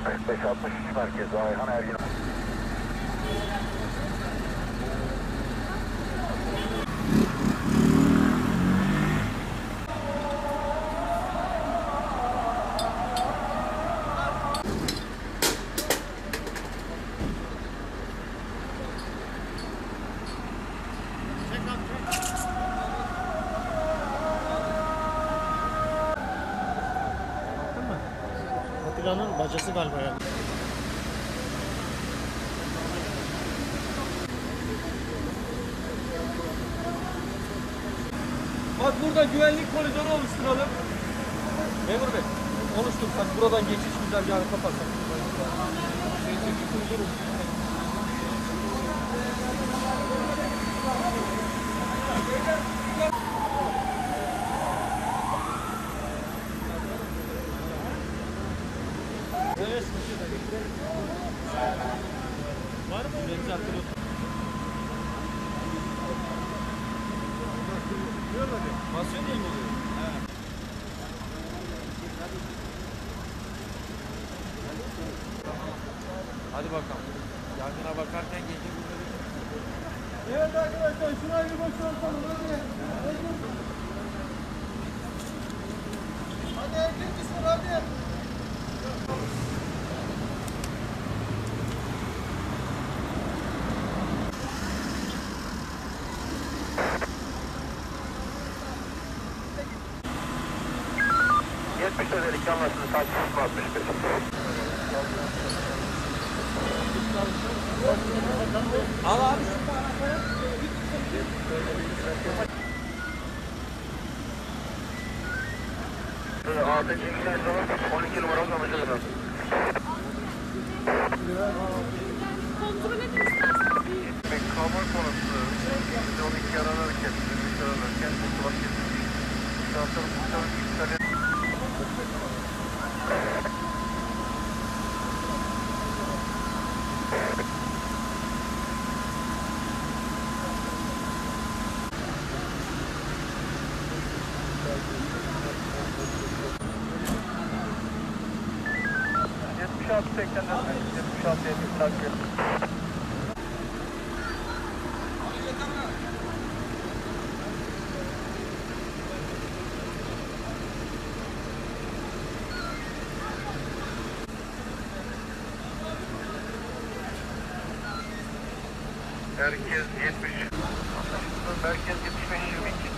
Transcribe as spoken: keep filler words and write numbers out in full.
kırk beş altmış üç merkezi Ayhan Ergin. Atilla'nın bacası galiba yani. Bak burada güvenlik koridoru oluşturalım. Memur Bey, oluştursak buradan geçiş güzergahını kapatsak. Evet, var mı? Basıyor değil mi oluyor? Evet. Hadi bakalım. Yangına bakarken gece bunları... Evet arkadaşlar, şurayı bir boşaltalım. Hadi. Hadi erkek kısmı hadi. yetmiş ödelik yanmasını takip altmış beş. Al abi. altıncı güzel on iki numara anlaşıldı. Kontrol edin isterseniz. Kabul konusu on iki aranırken, yirmi üç aranırken kulak kesilmiş. Şansları muhtemelen iptal edildi. yetmiş altı seksen dört, yetmiş altı yetmiş takip. Merkez yetmiş. Merkez yetmiş beş yirmi iki.